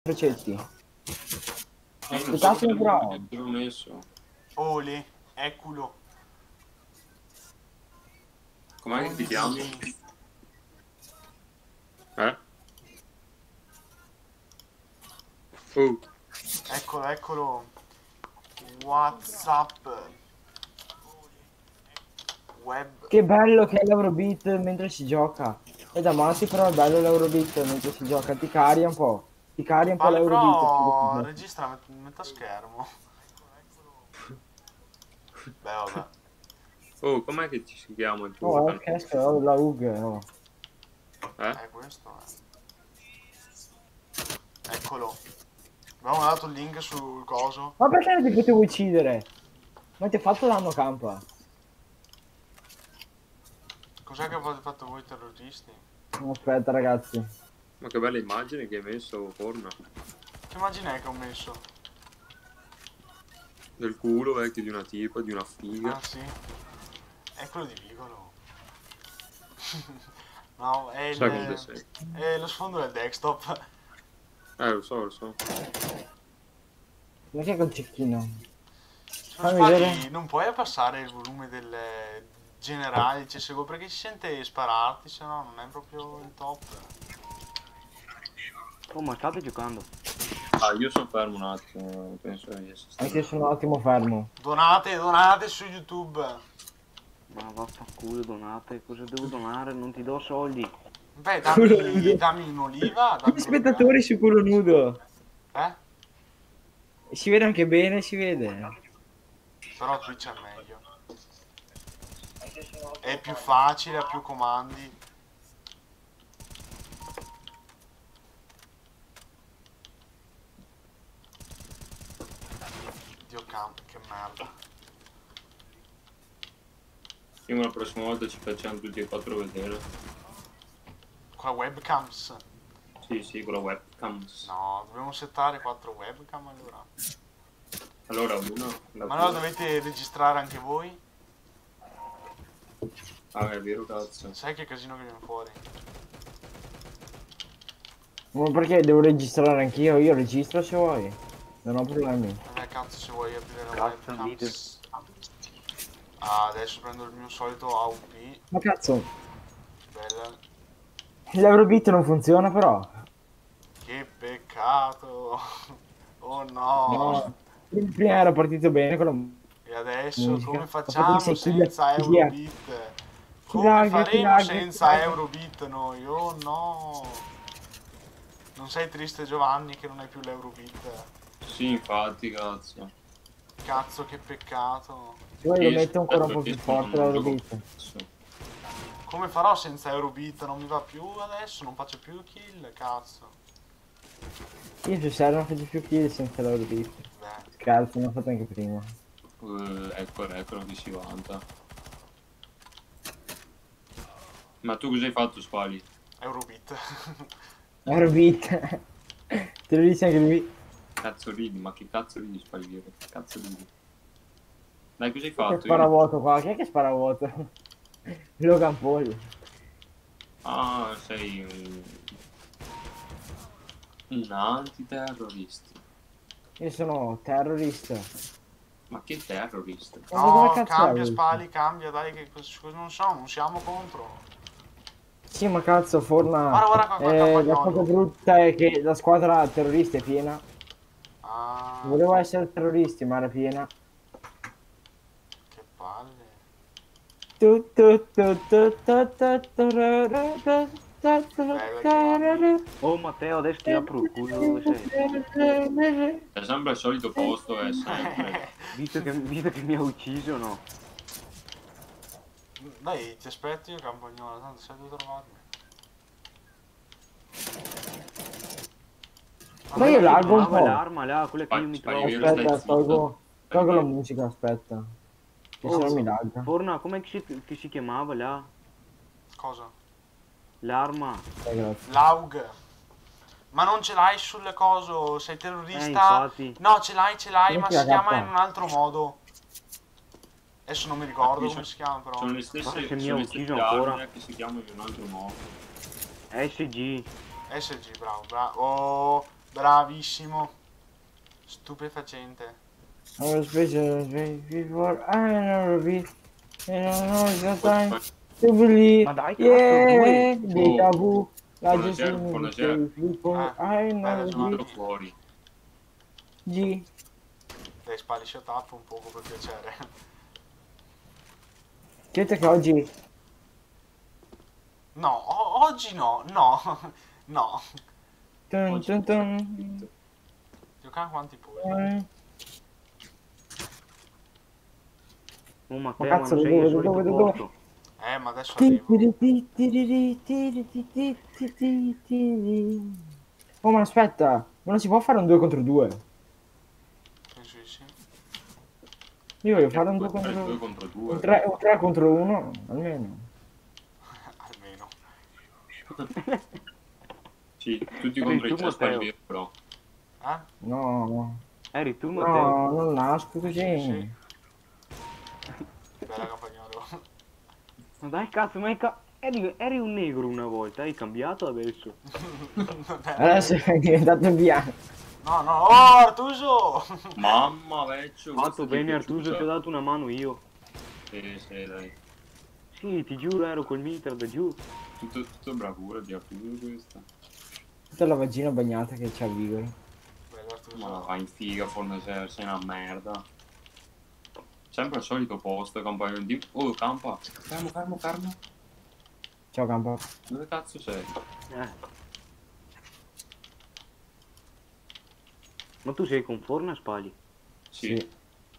precetti. Aspettate un po'. l'ho messo. Ole, eccolo. Com'è che ti chiami? Eccolo, eccolo. WhatsApp. Web. Che bello che è l'Eurobeat mentre si gioca. È da matti però è bello l'Eurobeat mentre si gioca. Ti caria un po'. Ti caria un po' Vale, però l'Eurobeat. registra metà schermo. Beh, vabbè. Oh, com'è che ci si chiama il tuo? Oh, che schifo, la UG, no. Questo è. Eccolo. Abbiamo dato il link sul coso. Ma perché non ti potevo uccidere? Ma ti ha fatto danno campa? Cos'è che avete fatto voi terroristi? Aspetta ragazzi. Ma che bella immagine che hai messo, Forna. Che immagine è che ho messo? Del culo vecchio di una tipa, di una figa. Ah sì. È quello di Vigolo. No, è Sai come sei? è lo sfondo del desktop. Lo so. Ma che è col cecchino? Se non sbagli, non puoi abbassare il volume del generale CSGO perché si sente spararti, se no non è proprio il top. Oh, ma state giocando? Ah, io sono fermo un attimo, penso di essere stato. Anche io sono un attimo fermo. Donate su YouTube. Ma vaffanculo, donate, cosa devo donare? Non ti do soldi. Beh, dammi un'oliva. Gli spettatori su culo nudo. Si vede anche bene, si vede. Però Twitch è meglio. È più facile, ha più comandi. Dio camp, che merda. Io la prossima volta ci facciamo tutti e quattro vedere. Qua webcams. Sì, con la webcams. No, dobbiamo settare 4 webcam allora. Allora una. Ma allora dovete registrare anche voi? Ah, è vero, cazzo. Sai che casino che viene fuori? Ma perché devo registrare anch'io? Io registro se vuoi. Non ho problemi. Cazzo, se vuoi aprire la webcam. Ah, adesso prendo il mio solito AUP. Ma cazzo. Bella. L'Eurobeat non funziona però. Che peccato. Oh no. No. Prima era partito bene con la E adesso musica. come facciamo senza Eurobeat? Come faremo senza Eurobeat noi? Oh no. Non sei triste Giovanni che non hai più l'Eurobeat? Sì, infatti, cazzo. Cazzo, che peccato. Poi lo metto ancora un po' più forte l'Eurobeat. Come farò senza Eurobeat? Non mi va più adesso, non faccio più kill, cazzo. Io su serio non faccio più kill senza l'Eurobeat. Scherzo, non ho fatto anche prima. Eccolo che si vanta. Ma tu cosa hai fatto, Spali? Eurobeat. Eurobeat. Te lo dice anche lui. Cazzo ridi, ma che cazzo ridi, Spali? Che cazzo ridi? Dai, cosa hai Chi fatto? è che spara vuoto qua? Chi è che spara vuoto? Logan Paul. Ah, sei un antiterrorista. Io sono terrorista. Ma che terrorista? No, cambia Spali, cambia, dai, che non so, non siamo contro. Sì, ma cazzo, Forna. Guarda qua, la cosa brutta è che la squadra terrorista è piena. Ah. Volevo essere terroristi, ma era piena. Che palle. Oh Matteo, adesso ti apro il culo, dove sei? È sempre il solito posto, è sempre. Visto che mi ha ucciso, no? Dai, ti aspetto io campagnola, tanto sei tu a trovarmi. Ma io largo un po'. L'arma là, quella che io mi trovo. Aspetta, tolgo la musica, aspetta. Che se no mi lagga. Forna, com'è che si chiamava là? Cosa? L'arma. L'AUG. Ma non ce l'hai sulle coso, sei terrorista? Infatti. No, ce l'hai, ma si chiama in un altro modo. Adesso non mi ricordo come si chiama però. Sono le stesse, che mi ha ucciso ancora. Che si chiamano in un altro modo. SG. SG, bravo. Oh, Bravissimo. Stupefacente. I was special before I never be. And I know it's your time to believe. Ma dai, cazzo, Yeah, due. déjà vu. La Buonasera, Gesù buonasera. before I never ragione. be. Fuori. G. Dai, spalli shut up un poco per piacere. Chiedete che oggi No, oggi no, no, no. Tun, tun, tun. Giocare quanti poi. Oh Matteo, Ma ma cazzo, non sei il dove, solito dove? posto. Ma adesso arrivo. Oh, ma aspetta, ma non si può fare un 2 contro 2? Penso di sì. Io voglio fare un 2 2 contro contro un 2. 3 contro 1, almeno. Almeno. Sì, tutti Eri contro i tu, Cespa Matteo. lì, però. Eh? No, Eri tu, Matteo? no, non nasco Sì, così. sì. Bella campagnolo. Ma dai, cazzo, ma eri un negro una volta, hai cambiato adesso. Adesso è diventato bianco. No, no, oh Artuso! Mamma, vecchio. Fatto questa ti è bene, Artuso, ti ho piaciuta? dato una mano io. Sì, dai. Sì, ti giuro, ero col mitra da giù. Tutto bravura di Arturo questa. Tutta la vagina bagnata che c'ha Vigoro. Bello Artuso. Ma vai in figa, fornace, sei una merda. Sempre al solito posto, campagna di... Oh, campa! Fermo. Ciao campo. Dove cazzo sei? Ma tu sei con Forna, Spagli? Sì.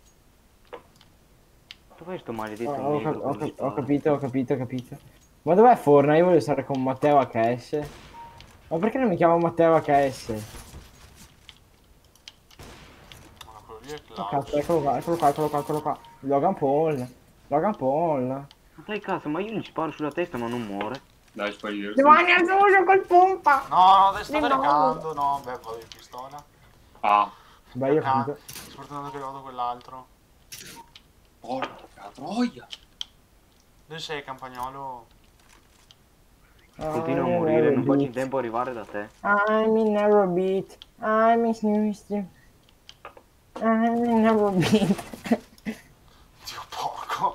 Dov'è sto maledetto Ho, negro che mi spara? ho capito. Ma dov'è Forna? Io voglio stare con Matteo HS. Ma perché non mi chiamo Matteo HS? Ma quello lì è Oh, Klaus. cazzo, eccolo qua. Logan Paul. Ma dai, cazzo, ma io gli sparo sulla testa ma non muore. Dai, sparire. Giovanni Artuso col pompa! No, dai, sto Di nuovo. caricando. No, beh, vado in pistola. Ah, Beh, io ho capito. Sfortunato che ho dato quell'altro. porca troia! Dove sei, campagnolo? Continua a morire, non faccio in tempo a arrivare da te. I'm in Eurobeat. I'm in Houston. I'm in Eurobeat. Dio porco.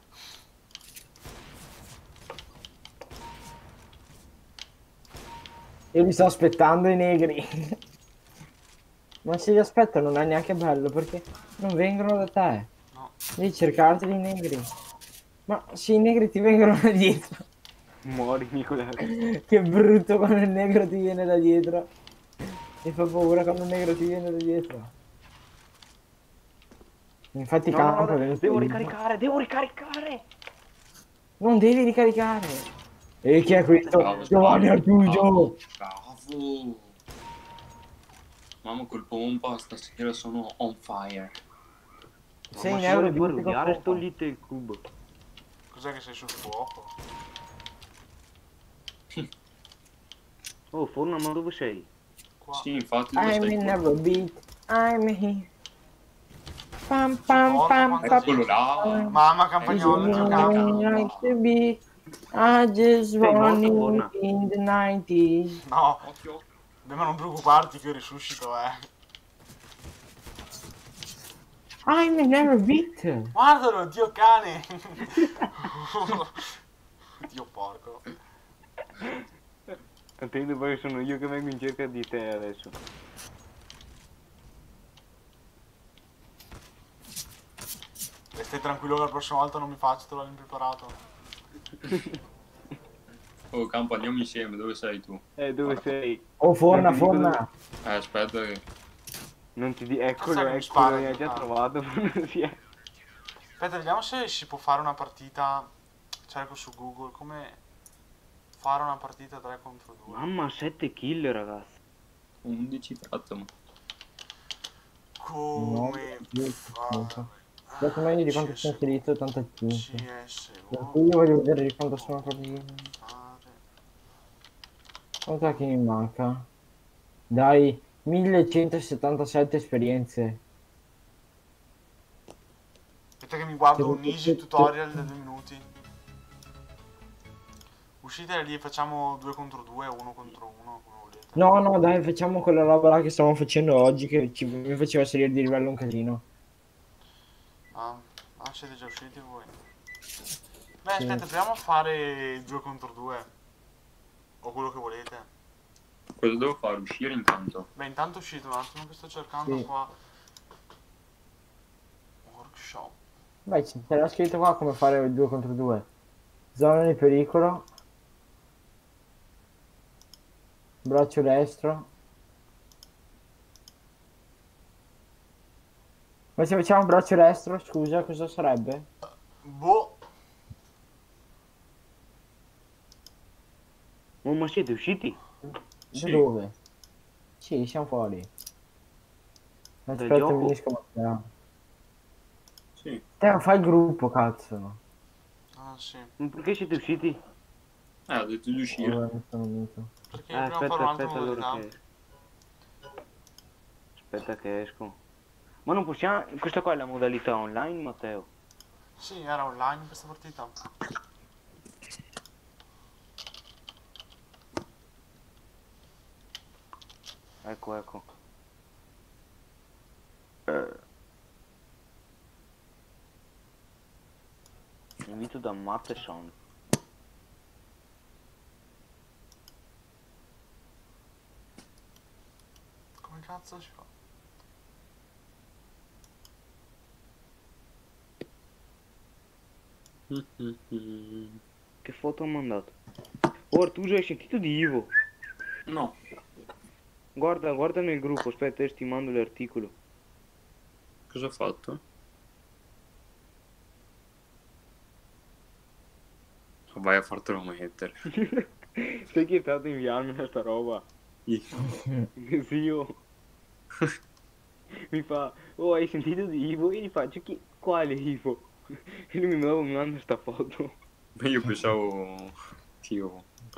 Io li sto aspettando i negri. Ma se li aspetto non è neanche bello perché non vengono da te. No. Devi cercarti i negri. Ma se i negri ti vengono da dietro. Muori, Nicola. Che brutto quando il negro ti viene da dietro. Mi fa paura quando il negro ti viene da dietro. Infatti No, campo no, è venuto devo lì. ricaricare! Non devi ricaricare. E chi è questo? Bravo, Giovanni bravo, Artuso. Bravo! Mamma col pompa stasera sono on fire. Sei Ma in si euro vuole di parodiare sto Little Cube. Cos'è che sei sul fuoco? Oh, Forna, ma dove sei? Qua. Sì, infatti dove I'm stai in tu? Eurobeat. I'm here. Pam Porco, pam quanta Eccolo là! Mamma, You campagnolo, Eccolo là, giocando. canta. like to be. I just Sei morto, want Forna? it in the 90s. No, Occhio! beh, ma non preoccuparti che io risuscito, I'm in Eurobeat. Guardalo, Dio cane. Dio porco. Attendo perché sono io che vengo in cerca di te adesso. E stai tranquillo che la prossima volta non mi faccio trovare impreparato. Oh, campo, andiamo insieme, dove sei tu? Dove sei? Oh, Forna, Non ti dico Forna. Aspetta che... Non ti di... Cazzo Eccolo, che mi eccolo, spara, mi ha già giocare. trovato, ma non si è. Aspetta, vediamo se si può fare una partita. Cerco su Google come fare una partita 3 contro 2. Mamma, 7 kill, ragazzi. 11 fatto, ma... Come No, fare? Aspetta meglio di quanto sono CSGO. finito, 85. CSGO. Io voglio vedere di quanto sono proprio. Fare. Quanto è che mi manca? Dai, 1177 esperienze. Aspetta che mi guardo un easy tutorial da 2 minuti. Uscite da lì e facciamo 2 contro 2 o 1 contro 1, come volete. No, no, dai, facciamo quella roba là che stavamo facendo oggi che mi faceva salire di livello un casino. Ah, siete già usciti voi? Beh, Sì. aspetta, proviamo a fare 2 contro 2. O quello che volete. Cosa devo fare? Uscire intanto? Beh, intanto uscite un attimo che sto cercando Sì. qua. Workshop. Beh, c'era scritto qua come fare 2 contro 2. Zona di pericolo. Braccio destro. Ma se facciamo braccio destro, scusa, cosa sarebbe? Boh. Oh, ma siete usciti? Da Sì. dove? Sì, siamo fuori. Dal Aspetta, gioco? finisco. Ma Sì. te non fai il gruppo, cazzo. Ah, sì. Ma perché siete usciti? Ho detto di uscire. Oh, mi sono unito. Perché dobbiamo fare Aspetta, un'altra aspetta allora modalità. che... Aspetta che esco. Ma non possiamo... Questa qua è la modalità online, Matteo. Sì, era online questa partita. Ecco, ecco. Invito da Matte Son. Come cazzo si fa? Che foto ho mandato? Oh, Artuso, hai sentito di Ivo? No. Guarda, guarda nel gruppo, aspetta, io ti mando l'articolo. Cosa ho fatto? Vai a fartelo mettere. Sai chi è stato a inviarmi sta roba? Io. Zio. Mi fa, oh, hai sentito di Ivo? Io gli faccio, chi? Quale Ivo? E lui mi manda sta foto. Ma io pensavo... Dio.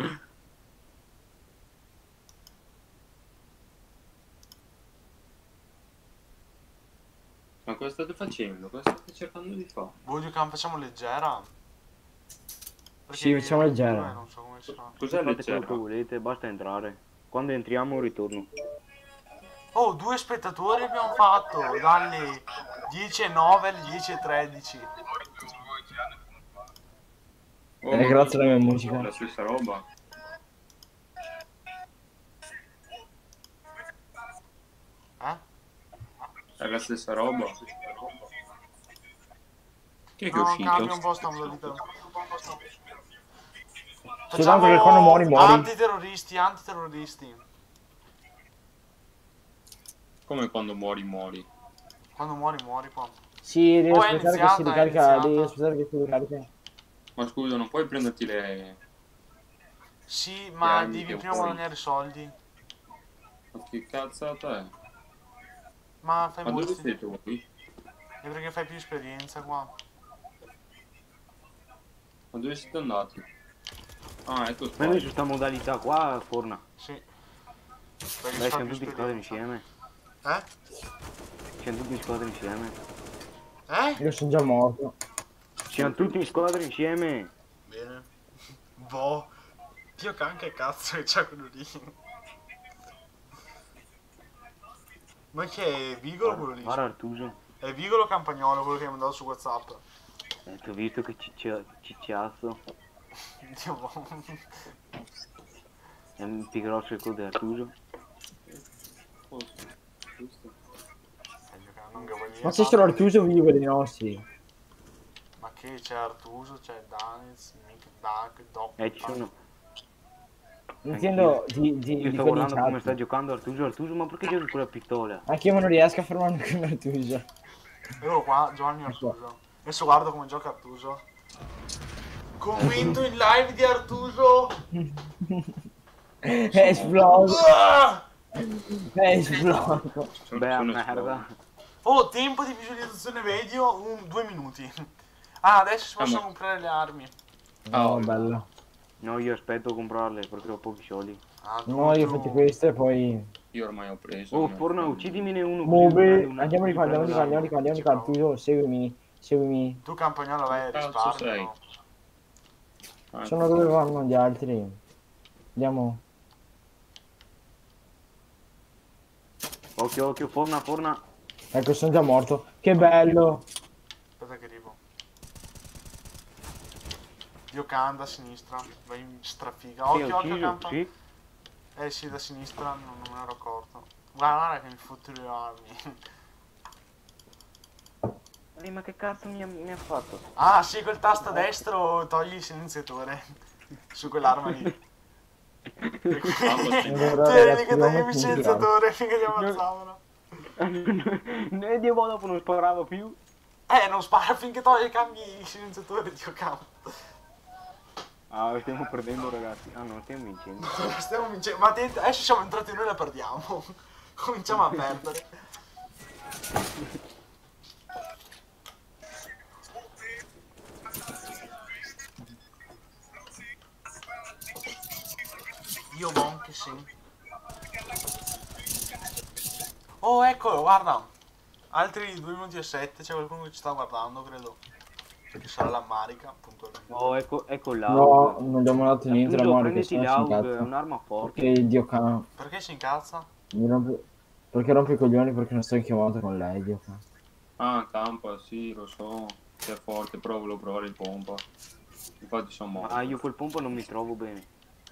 Ma cosa state facendo? Cosa state cercando di fare? Voglio che la facciamo leggera. Sì, facciamo il leggera. 2 non so come si fa. Cos'è Fate quello che leggera? volete, basta entrare. Quando entriamo ritorno. Oh, 2 spettatori abbiamo fatto dalle 10:09 alle 10:13. Oh, ma grazie alla mia è musica. la stessa roba. Eh? È la stessa roba. Chi è che è No, cambia un uscito? po' sta modalità. Soltanto che quando muori, muori. Antiterroristi, antiterroristi. Come quando muori, muori. Quando muori, muori qua. Sì, devi Oh, è aspettare che si iniziata, è ricarica. Devi iniziata. aspettare che si ricarica. Ma scusa, non puoi prenderti le Sì, ma armi devi che prima vuoi? guadagnare soldi. Ma che cazzata è? Ma fai Ma dove molti. siete voi? È perché fai più esperienza qua. Ma dove siete andati? Ah, ecco Ma noi qua. su sta modalità qua, Forna. Sì. Perché Dai, si fa siamo più tutti in squadra esperienza. insieme. Eh? Siamo tutti in squadra insieme. Eh? Io sono già morto. Siamo tutti in squadra insieme. Bene. Boh. Dio che cazzo che c'è quello lì. Ma che è Vigolo quello lì? Guarda Artuso. È Vigolo o Campagnolo quello che mi ha mandato su WhatsApp? Ti ho visto che cicciazzo. Dio boh. È più grosso il codo di Artuso. Giusto. Non Gavalier, Ma se sono Artuso vivo dei nostri. Ma che c'è Artuso, c'è Daniels, Mick Duck, Doc. Ci sono. Intendo Io di sto quelli in guardando come sta chat. giocando Artuso, ma perché giochi con la pistola? Anche io non riesco a fermarmi con Artuso. Eccolo qua, Giovanni Artuso. Adesso guardo come gioca Artuso. Convinto in live di Artuso. È esploso. Ah! È esploso. Beh, a Sono merda. Oh, tempo di visualizzazione video, 2 minuti. Ah, adesso si possono ma- comprare le armi. No, Oh, bello. No, io aspetto a comprarle perché ho pochi soldi. Ah, No, io ho fatto questo e poi... io ormai ho preso. Oh, ne ho Forna, preso. uccidimene uno così mi prendo Muove. una... Andiamo di mi qua, andiamo prendo di qua, andiamo di l'arma. qua, andiamo di qua. Artuso, seguimi. Seguimi. Tu Campagnolo vai a Che cazzo risparmio, sei? no? Ah, Sono dove vanno gli altri. Andiamo. Occhio, occhio, forna, forna. Ecco, sono già morto. Che bello. Aspetta che arrivo. Dio Khan da sinistra. Vai in strafiga. Sì, Occhio, occhio, ucciso, campa. sì. Eh sì, da sinistra, non me ne ero accorto. Guarda che mi fotto le armi. Ma che cazzo mi ha fatto? Ah, sì, col tasto destro togli il silenziatore. Su quell'arma lì. Tu Allora, eri lì ragazzi, che devo toglievi il mettere in grado. silenziatore finché ti No. ammazzavano. E Dio dopo non sparavo più. Non spara finché togli cambi il silenziatore, Dio cavolo. Ah, stiamo perdendo ragazzi. Ah no, stiamo vincendo. Stiamo vincendo. Ma attenti, adesso siamo entrati noi e la perdiamo. Cominciamo a perdere. Dio buon che sì. Oh, eccolo, guarda. Altri 2 minuti e 7, c'è qualcuno che ci sta guardando, credo. Che sarà la Marica, puntualmente. Oh, ecco No, l'AUG. non abbiamo dato niente alla Appunto, Monica, prenditi se no si l'AUG, è incazza. un'arma forte. Perché Dio cane. Perché si incazza? Perché rompe i coglioni perché non sto in chiamata con lei, Dio cane. Ah, campa, sì, lo so. Che è forte, però volevo provare il pompa. Infatti sono morto. Ma io quel pompo non mi trovo bene.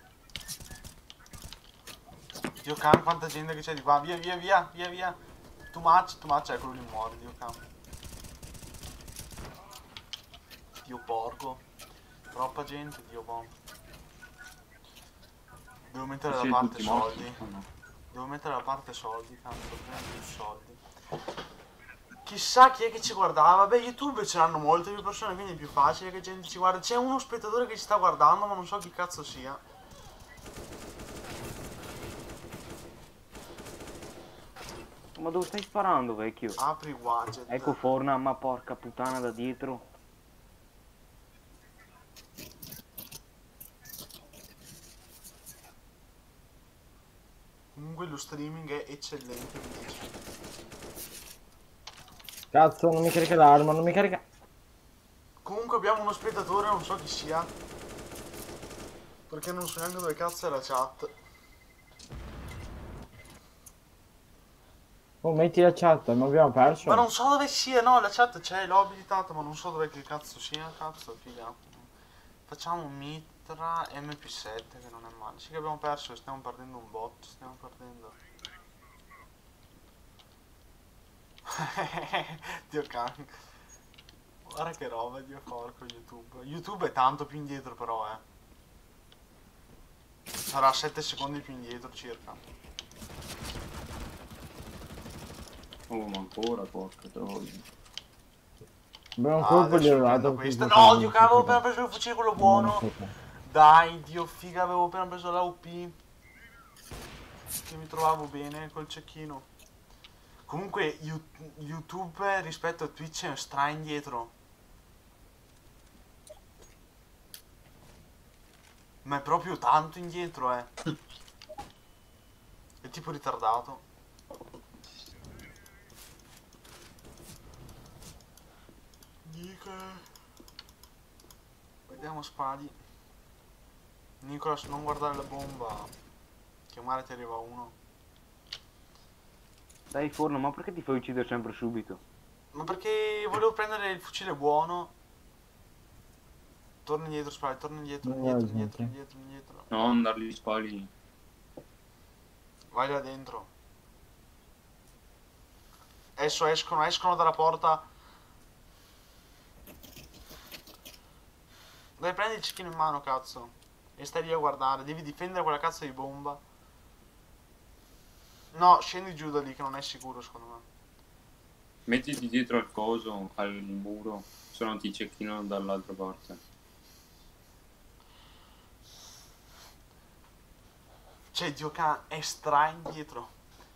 Dio can, quanta gente che c'è di qua. Via, via, via, via, via. Too much, eccolo lì muore, Dio can. Dio porco. Troppa gente, Dio buono. Devo mettere da Sì, parte tutti morti. soldi. Ah, no. Devo mettere da parte soldi, cazzo, prendo più soldi. Chissà chi è che ci guardava. Vabbè, YouTube ce l'hanno molte più persone, quindi è più facile che gente ci guarda. C'è uno spettatore che ci sta guardando, ma non so chi cazzo sia. Ma dove stai sparando, vecchio? Apri widget. Ecco forna, ma porca puttana da dietro. Comunque lo streaming è eccellente, mi dice. Cazzo, non mi carica l'arma, non mi carica. Comunque abbiamo uno spettatore, non so chi sia. Perché non so neanche dove cazzo è la chat. Oh, metti la chat, ma abbiamo perso. Ma non so dove sia, no, la chat c'è, l'ho abilitata, ma non so dove che cazzo sia, cazzo, figa. Facciamo Mitra MP7, che non è male. Sì che abbiamo perso, stiamo perdendo un bot, stiamo perdendo. Dio cane. Guarda che roba, Dio porco, YouTube. YouTube è tanto più indietro però, Sarà 7 secondi più indietro circa. Oh, ma ancora, porca troia. Abbiamo un colpo adesso glielo dato. prendo questa. No, Dio cavolo, avevo appena preso il fucile quello buono. Dai, Dio figa, avevo appena preso la UP. Che mi trovavo bene col cecchino. Comunque YouTube rispetto a Twitch è stra indietro. Ma è proprio tanto indietro, È tipo ritardato. Vediamo spadi. Nicolas, non guardare la bomba. Che male ti arriva uno. Dai forno, ma perché ti fai uccidere sempre subito? Ma perché volevo prendere il fucile buono. Torna indietro, spadi, torna indietro, indietro, indietro, indietro, indietro. No, andarli spali. Vai là dentro. Adesso escono dalla porta. Dai, prendi il cecchino in mano, cazzo. E stai lì a guardare. Devi difendere quella cazzo di bomba. No, scendi giù da lì che non è sicuro, secondo me. Mettiti dietro al coso, al muro, se no ti cecchinano dall'altra parte. Cioè, Dio cane, è stra indietro.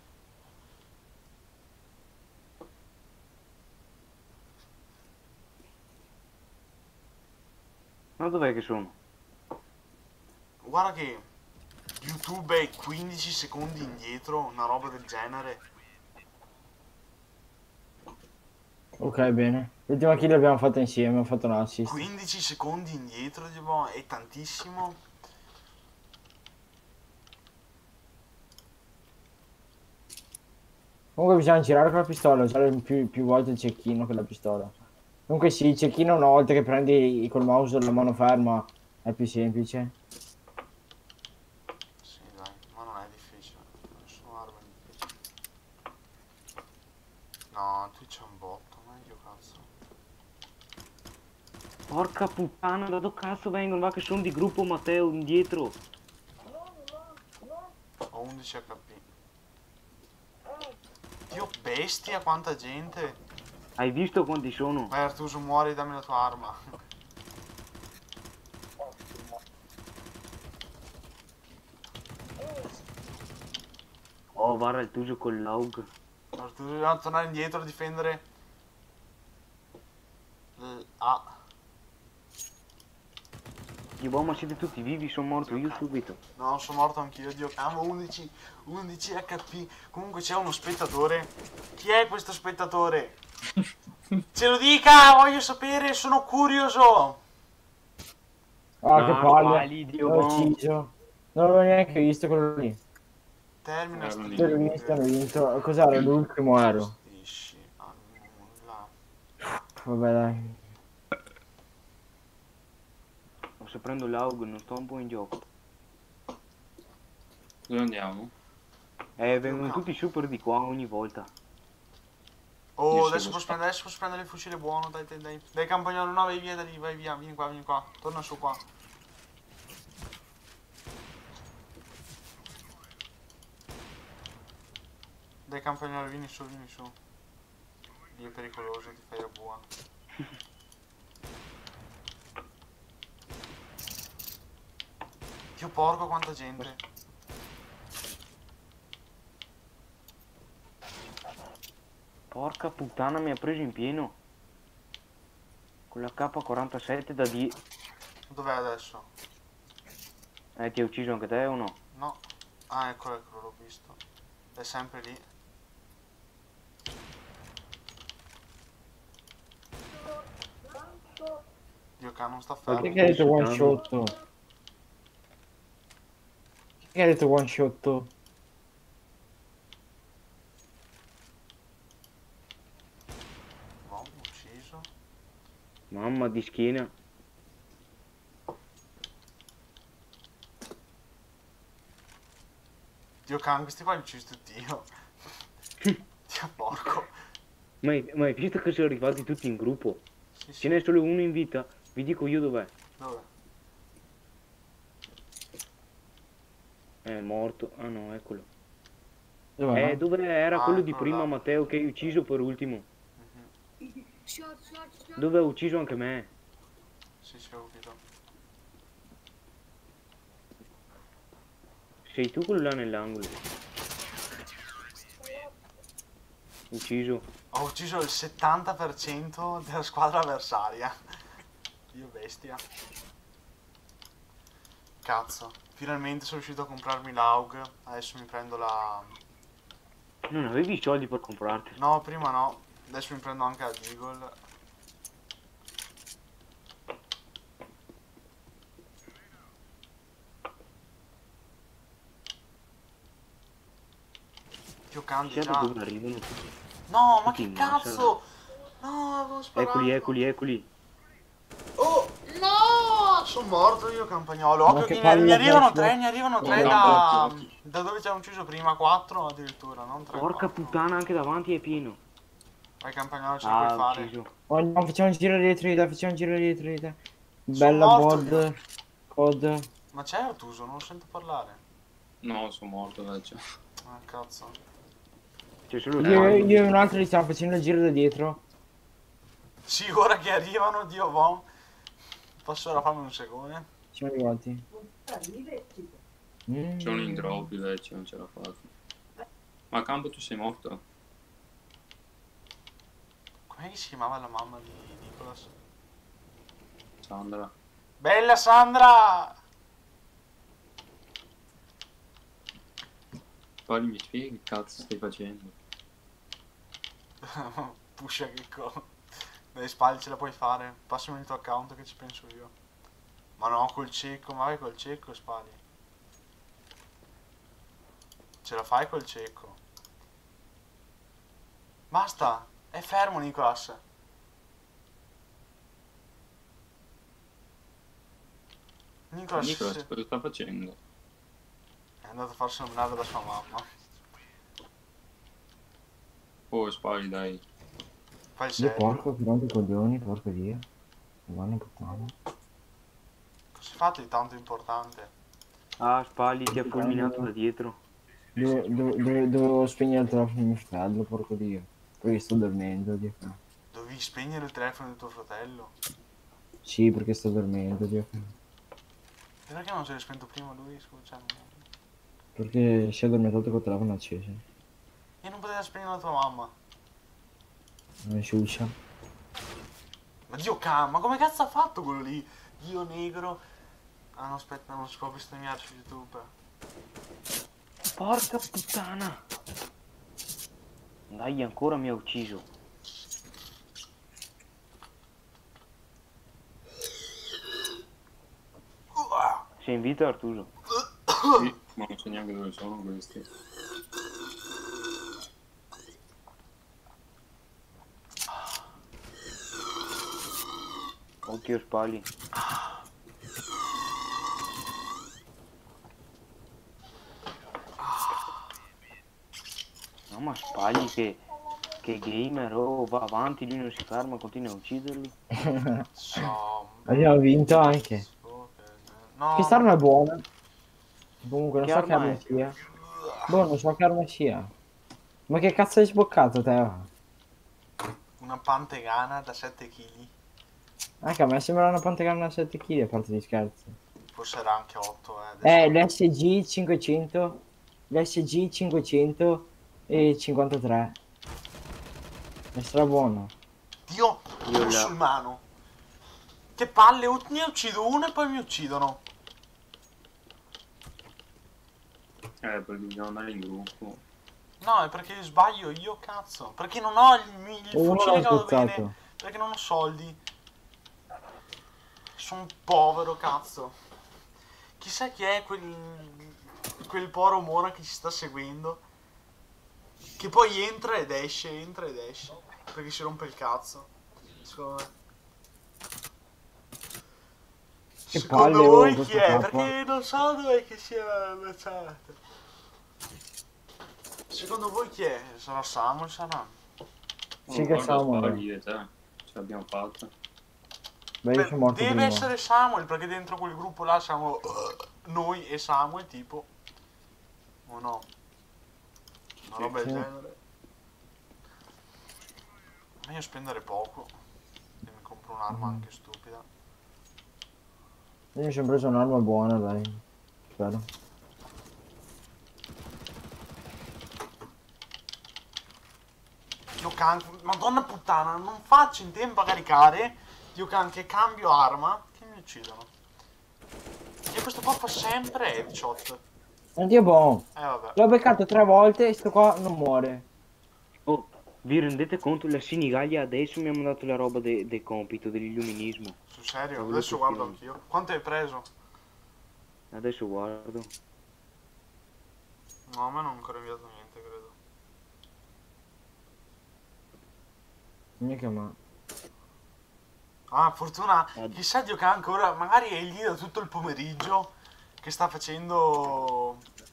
Ma dov'è che sono? Guarda che YouTube è 15 secondi indietro, una roba del genere. Ok, bene. L'ultima kill l'abbiamo fatta insieme, ho fatto un assist. 15 secondi indietro, tipo, è tantissimo. Comunque bisogna girare con la pistola, usare più volte il cecchino che la pistola. Comunque sì, il cecchino una volta che prendi col mouse la mano ferma è più semplice. Sì, dai, ma non è difficile. Nessuna arma è difficile. No, qui c'è un botto, meglio cazzo. Porca puttana, da dove cazzo vengono? Va che sono di gruppo Matteo indietro. Ho 11 HP. Dio bestia, quanta gente. Hai visto quanti sono? Vai Artuso, muori, dammi la tua arma. Oh, guarda il tuo con l'AUG. Artuso, dobbiamo tornare indietro a difendere. Ah. Io, ma siete tutti vivi, sono morto io subito. No, sono morto anch'io, Dio camo, 11 HP. Comunque c'è uno spettatore. Chi è questo spettatore? Ce lo dica, voglio sapere, sono curioso. Ah, No, che palle, quali, Dio, l'ho boh. ucciso. Non l'avevo neanche visto quello lì. Termina sto Erano Terrorista hanno vinto. Cos'era? L'ultimo ero. Stisci a nulla. Vabbè dai. Se prendo l'AUG non sto un po' in gioco. Dove andiamo? Vengono tutti super di qua ogni volta. Oh, Io adesso seguo posso prendere il fucile buono, dai, dai, dai. Dai campagnolo, no, vai via da lì, vai via, vieni qua, torna su qua. Dai campagnolo, vieni su, vieni su. Lì è pericoloso, ti fai la bua. Dio porco, quanta gente. Porca puttana, mi ha preso in pieno. Con la K47 da di... Dov'è adesso? Ti ha ucciso anche te o no? No. Ah, eccolo, eccolo, l'ho visto. È sempre lì. Dio che non sta fermo. Perché hai detto one shot? Perché hai detto one shot? Boh, ucciso. Mamma di schiena. Dio can, questi qua li ucciso tutti io. Dio porco. Ma hai visto che sono arrivati tutti in gruppo? Sì, Ce sì. n'è solo uno in vita. Vi dico io dov'è. Dove? È morto. Ah no, eccolo. Dov'è? Dove era Ah, quello di eccolo prima, là. Matteo, che hai ucciso per ultimo? Mhm. Dove ha ucciso anche me? Sì, sì, ho capito. Sei tu quello là nell'angolo. Ucciso. Ho ucciso il 70% della squadra avversaria. Dio bestia. Cazzo. Finalmente sono riuscito a comprarmi l'AUG. Adesso mi prendo la... Non avevi i soldi per comprarti. No, prima no. Adesso mi prendo anche la Deagle. Dio Candy Chissà già. da dove arrivano tutti. No, ma tutti che in massa. cazzo! No, avevo sparato. Eccoli, eccoli, eccoli. Oh, no! Sono morto io, campagnolo. Ma Occhio che che palle ne arrivano adesso. tre, ne arrivano tre No, da... occhi. Da dove ci hanno ucciso prima? 4 addirittura, non 3. Porca puttana, anche davanti è pieno. Vai campagnolo, ce la puoi Ah, fare. ucciso. Andiamo, facciamo un giro dietro di te, facciamo un giro dietro di te. Sono Bella morto io. bod. Cod. Ma c'è Artuso? Non lo sento parlare. No, sono morto invece. Ah, cazzo. C'è solo Io e un altro li stiamo facendo il giro da dietro. Sì, ora che arrivano, Dio bon. Posso ora farmi un secondo? Siamo arrivati. C'è uno in drop invece, non ce l'ha fatta. Ma Campo tu sei morto? Com'è che si chiamava la mamma di Nicolas? Sandra. Bella Sandra! Poi mi spieghi che cazzo stai facendo? Pusha che co. Dai spalle ce la puoi fare. Passami il tuo account che ci penso io. Ma no, col cieco, ma vai col cieco spali. Ce la fai col cieco. Basta, è fermo Nicolas. Nicolas Nicolas, cosa sta facendo? è andato a farsi nominare da sua mamma. Oh, spari, dai. Fai il Io serio. porco, che rompi i coglioni, porco dio. Vanno puttana. Cosa hai fatto di tanto importante? Ah, Spalli ti ha fulminato da dietro. Dovevo spegnere il telefono di mio fratello, porco dio. Perché sto dormendo, Dio. Dovevi spegnere il telefono di tuo fratello? Sì, perché sto dormendo, Dio. E perché non si è spento prima lui? Scusa, Perché si è addormentato col telefono acceso. e non poteva spegnere la tua mamma. Non si usa. Ma Dio ma come cazzo ha fatto quello lì? Dio negro. Ah no, aspetta, non si può bestemmiare su YouTube. Porca puttana. Dai, ancora mi ha ucciso. Sei in vita, Artuso? Sì, ma non so neanche dove sono questi. Occhio, Spalli. No, ma Spalli che gamer, oh, va avanti, lui non si ferma, continua a ucciderli. Abbiamo vinto anche. No. Quest'arma è buona. Comunque non Che so che arma arma è? sia. Boh, non so che arma sia. Ma che cazzo hai sboccato te? Una pantegana da 7 kg. Anche a me sembra una pantegana da 7 kg, a parte di scherzi. Forse era anche 8, adesso. L'SG 500. L'SG 553. È stra buono. Dio, Io musulmano. Che palle, ne uccido uno e poi mi uccidono. Perché bisogna andare in gruppo. No, è perché sbaglio io, cazzo. Perché non ho il Uno fucile l'ha che vado spezzato. bene. Perché non ho soldi. Sono povero, cazzo. Chissà chi è quel poro Mona che ci sta seguendo. Che poi entra ed esce, perché si rompe il cazzo. Secondo me. Che Secondo palle, voi oh, chi questo è? capo. Perché non so dov'è che sia la chat. Secondo voi chi è? Sarà Samuel, sarà? Sì, che Samuel. Spari, io e te. Ce l'abbiamo fatta. Beh, io sono morto Deve prima. essere Samuel, perché dentro quel gruppo là siamo noi e Samuel, tipo. O no? Una Sì, roba del sì. genere. Meglio spendere poco. E mi compro un'arma anche stupida. Io mi sono preso un'arma buona, dai. Spero. Dio can... Madonna puttana, non faccio in tempo a caricare. Dio can che cambio arma. Che mi uccidono. E questo qua fa sempre headshot. Oddio buono. Vabbè. L'ho beccato 3 volte e sto qua non muore. Oh, vi rendete conto? La Senigallia adesso mi ha mandato la roba del compito, dell'illuminismo. Sul serio? Ho Adesso voluto guardo film. anch'io. Quanto hai preso? Adesso guardo. No, a me non ho ancora inviato niente, credo. Mica ma. Ah, fortuna. Chissà Dio che ancora. Magari è lì da tutto il pomeriggio. Che sta facendo.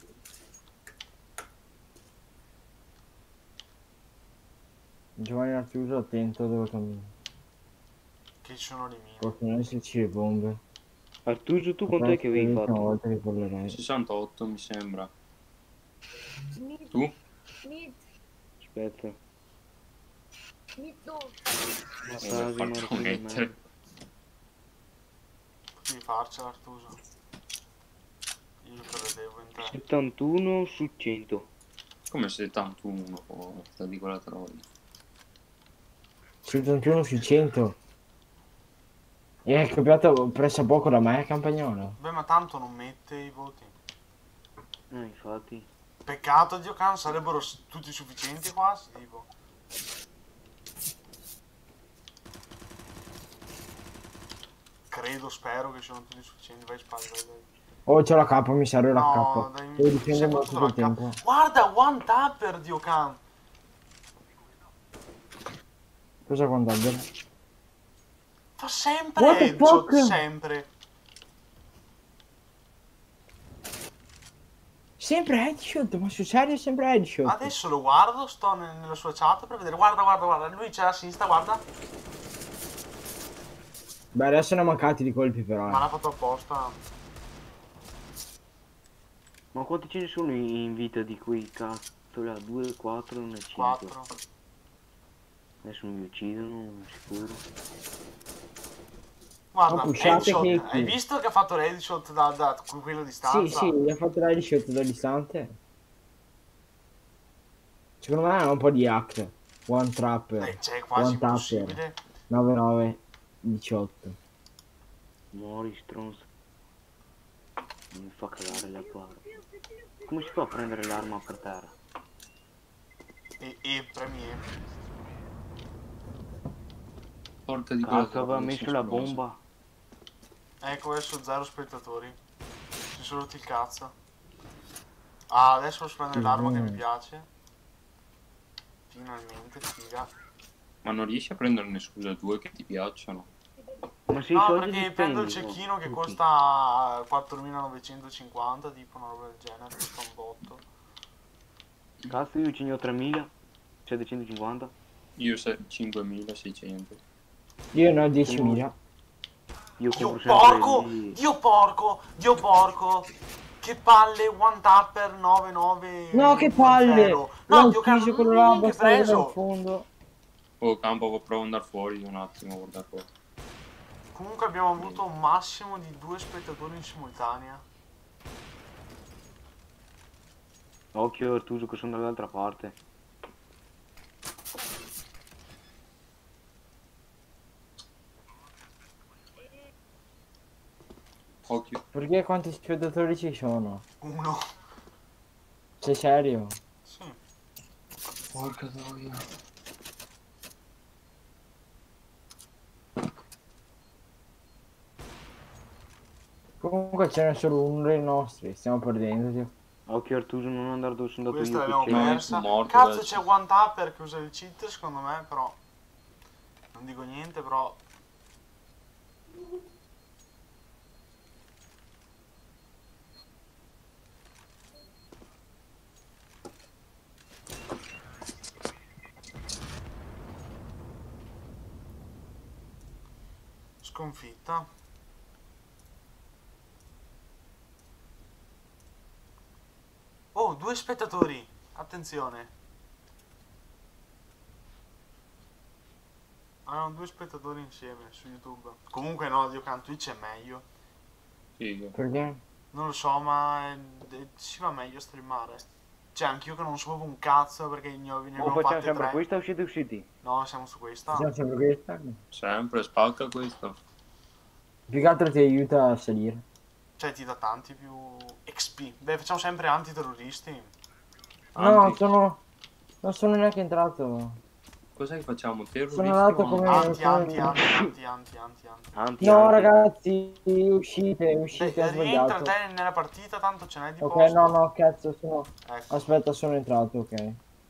Giovanni Artuso attento dove cammini. Che ci sono le mine. Possono esserci le bombe. Artuso, tu quanto è che avevi L'ultima fatto? volta che parlerai. 68 mi sembra. Mid, Tu? mid, Aspetta. mid no. Ma Dove quasi farti morto di mettere? merda. Potevi farcela, Artuso. Io credevo in te. 71 su 100. Come 71, oh, sta di quella troia. 71 su 100. E hai copiato presso poco da me, Campagnolo. Beh, ma tanto non mette i voti. Infatti. Peccato, Dio can, sarebbero tutti sufficienti quasi, tipo. Credo, spero che siano tutti sufficienti. Vai, spalle, vai. Oh, c'ho la K, mi serve la No, K. dai, Devo sei difendermi fottuto tutto il la tempo. Guarda, one tapper, Dio can. Cosa guardare? Fa sempre What the headshot, fuck? sempre. Sempre headshot, ma sul serio sempre headshot. Adesso lo guardo, sto nella sua chat per vedere. Guarda, guarda, guarda. Lui c'è a sinistra, guarda. Beh, adesso ne ho mancati di colpi però. Ma l'ha fatto apposta. Ma quanti ce ne sono in vita di quei cazzo là? 2, 4 e 1 5. 4. Adesso mi uccidono, sicuro. Guarda, Ma pushate headshot. che- Hai visto che ha fatto l'headshot da quello di Sì, distanza? sì, gli ha fatto l'headshot da distante. Secondo me è un po' di hack. One trapper. C'è quasi One tapper. impossibile. 99 18. Muori, stronzo. Non mi fa cagare la palla. Come si fa a prendere l'arma per terra? E premi E. Porca di Cazzo, aveva non messo si la esplosa. bomba. Ecco, adesso 0 spettatori. Si sono rotti il cazzo. Ah, adesso posso prendere l'arma che mi piace. Finalmente, figa. Ma non riesci a prenderne scusa due che ti piacciono? Ma se i No, soldi perché li prendo il spendi, cecchino che tutti. costa 4.950, tipo una roba del genere, costa un botto. Cazzo, io ce ne ho 3.750. Io 5.600. Io ne ho 10.000. Io Dio compro sempre porco! lì. Dio porco! Dio porco! Che palle, one tapper 99. No, che palle! No, L'ho Dio cazzo, ucciso quello là, che bastava dal preso! fondo. Oh, campo, provo ad andare fuori un attimo, guarda qua. Comunque abbiamo avuto un massimo di 2 spettatori in simultanea. Occhio Artuso che sono dall'altra parte. Occhio. Perché quanti spettatori ci sono? 1. Sei serio? Sì. Porca troia. Comunque ce n'è solo uno dei nostri, stiamo perdendo, zio. Occhio Artuso, non andare dove sono andato Questa io. l'abbiamo che c'è. persa. morto Cazzo, adesso. c'è one tapper che usa il cheat secondo me, però. Non dico niente, però. Sconfitta. Oh, 2 spettatori. Attenzione. Hanno 2 spettatori insieme su YouTube. Comunque no, Dio can Twitch è meglio. Figo. Perché? Non lo so, ma si va meglio a streamare. Cioè, anch'io che non so proprio un cazzo perché ne Oh, abbiamo facciamo fatte sempre 3. questa o siete usciti? No, siamo su questa. Facciamo sempre questa? Sempre, spacca questo. Più che altro ti aiuta a salire. Cioè, ti dà tanti più XP. Beh, facciamo sempre antiterroristi. No, Anti. non sono neanche entrato. Cos'è che facciamo? Terroristi Sono andato o come- anti? Anti. No, ragazzi, uscite, ho Rientra sbagliato. te nella partita, tanto ce n'hai di Ok, posto. no, cazzo, sono... Ecco. Aspetta, sono entrato, ok.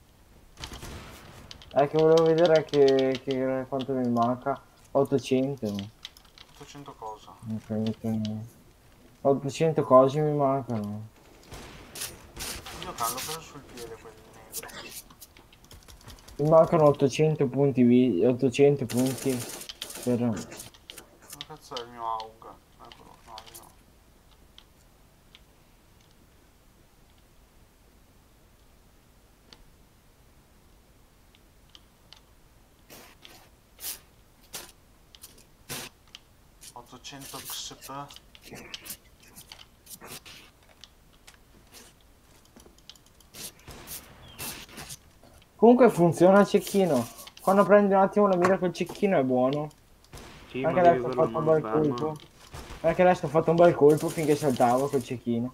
È che volevo vedere che quanto mi manca. 800. 800 cosa? Ok, 800 cose mi mancano. Io caldo preso sul piede quel negro. Mi mancano 800 punti, 800 punti per... Come cazzo è il mio AUG? Eccolo, no, io no. XP. Comunque funziona il cecchino. Quando prendi un attimo la mira col cecchino è buono. Sì, Anche ma devi adesso ho averlo a fatto un mano bel ferma. colpo. Anche adesso ho fatto un bel colpo finché saltavo col cecchino.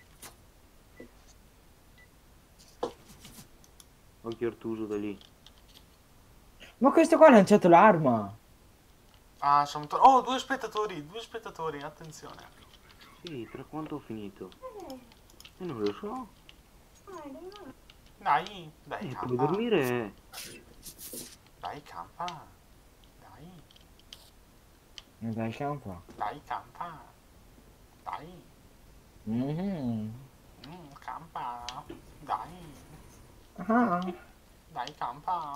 Occhio Artuso da lì. Ma questo qua ha lanciato l'arma. Ah, oh, 2 spettatori, attenzione. Sì, tra quanto ho finito? Non lo so. Dai, Devo calma. dormire. Dai, Dai, campa. Dai, Dai, campa. dai, campa. Dai. Mhm. Campa. Dai. Ah. Dai, campa.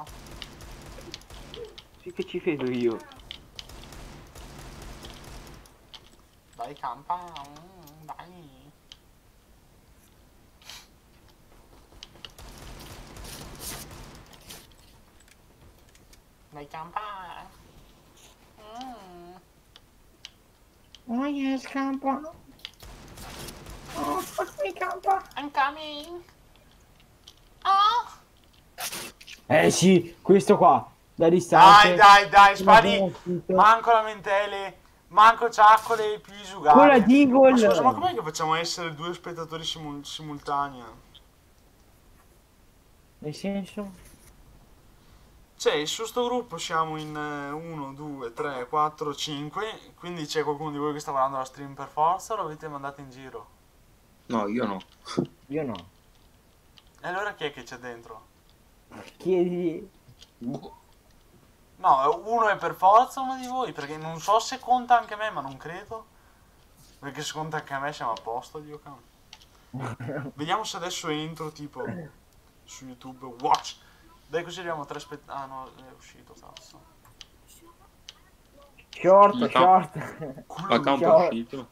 Sì che ci vedo io. Dai, campa. Dai. Dai, campa. Oh yes, campa. Oh, fuck me, campa. I'm coming. Oh. Sì, questo qua. Da Dai, distante. dai, spari. Abbiamo finito. Manco lamentele. Manco ciaccole più isugate. Con la Deagle. Ma scusa, ma com'è che facciamo essere due spettatori simultanei? Nel senso? Cioè, su sto gruppo siamo in 1, 2, 3, 4, 5. Quindi c'è qualcuno di voi che sta guardando la stream per forza o l'avete mandato in giro? No, io no. Io no. E allora chi è che c'è dentro? Chiedi. Boh. No, uno è per forza uno di voi, perché non so se conta anche me, ma non credo. Perché se conta anche a me siamo a posto, Dio cavolo. Vediamo se adesso entro tipo su YouTube Watch. Dai, così arriviamo a 3 spettatori. Ah no, è uscito, cazzo. Short, Il short. La campo è Ciao. uscito.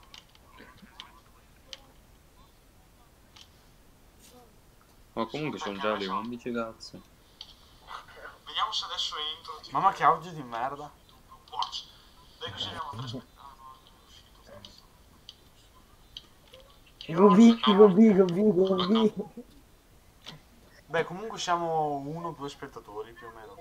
Ma comunque sono già le 11, cazzo. Vediamo se adesso entro tipo... Mamma che audio di merda. Watch. Dai, così arriviamo a 3 spettatori. Gobi. Beh, comunque siamo 1-2 spettatori più o meno.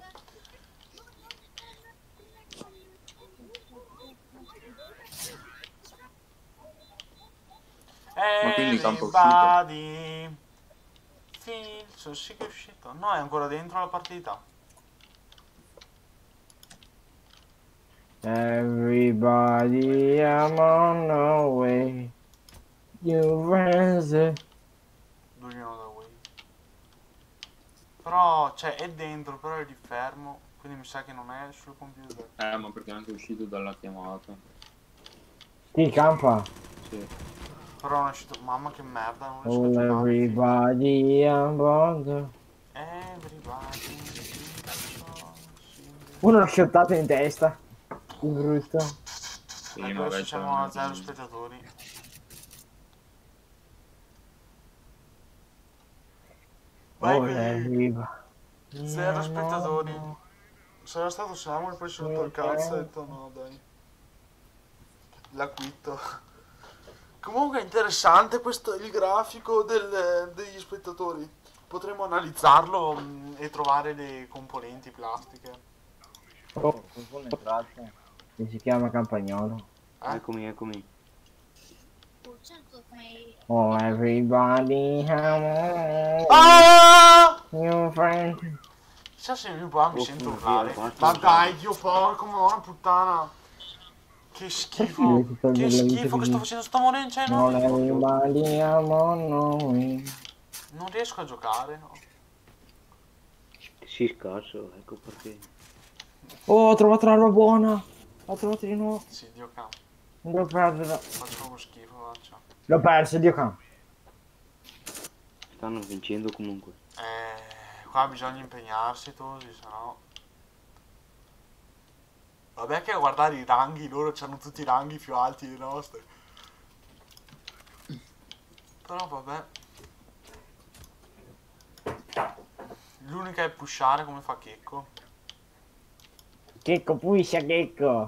Ma quindi il campo è uscito? Everybody feels- sì che è uscito. No, è ancora dentro la partita. Everybody, I'm on the way. You friends. Do you know the way? Però, cioè, è dentro, però è di fermo. Quindi mi sa che non è sul computer. Ma perché è anche uscito dalla chiamata. Sì, campa. Sì. Però non è uscito. Mamma che merda, non riesco Oh, a giocare. everybody, I'm on the... Everybody. Uno l'ha shottato in testa. Che brutto. Sì, Ecco, ma adesso beh, siamo a c'era 0 spettatori. Vai Oh, così. everybody. 0 spettatori. Sarà stato Samuel, poi si è rotto il cazzo e ha detto no, dai. La quitto. Comunque è interessante questo, il grafico degli spettatori. Potremmo analizzarlo e trovare le componenti plastiche. Oh, qualcuno è entrato. Che si chiama Campagnolo. Eccomi, eccomi. Oh, everybody, I'm Ah! on you friend. Chissà se mi qua mi Oh, sento figlio, urlare. basta, Ma basta. dai, Dio porco, madonna puttana. Che schifo. Che schifo che sto facendo, sto morendo, cioè Oh, no. everybody, I'm on the way. Non riesco a giocare, no. Sì, scarso, ecco perché. Oh, ho trovato l'arma buona. L'ho trovato di nuovo. Sì, Dio cam. Non devo perderla. Faccio uno schifo, faccio. L'ho perso, Dio cam. Stanno vincendo comunque. Qua bisogna impegnarsi così, sennò. Vabbè che a guardare i ranghi, loro hanno tutti i ranghi più alti dei nostri. Però vabbè. L'unica è pushare come fa Checco. Checco, puscia, Checco.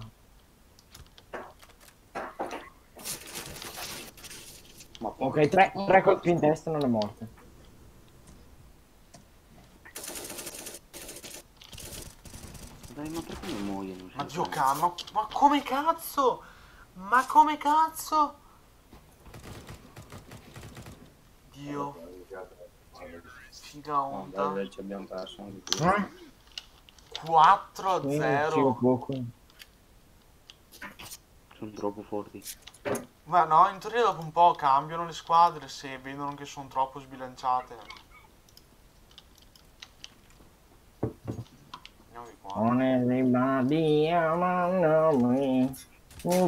Ma Ok, tre colpi in testa non è morto. Dai, ma perché non muoiono? Ma Dio cam, ma come cazzo? Ma come cazzo? Dio. Figa no, onta. dai, ci abbiamo perso anche qui. 4 a Sì, 0. poco. Sono troppo forti. Ma no, in teoria dopo un po' cambiano le squadre se vedono che sono troppo sbilanciate. Vediamo chiami qua. On everybody, I'm on me.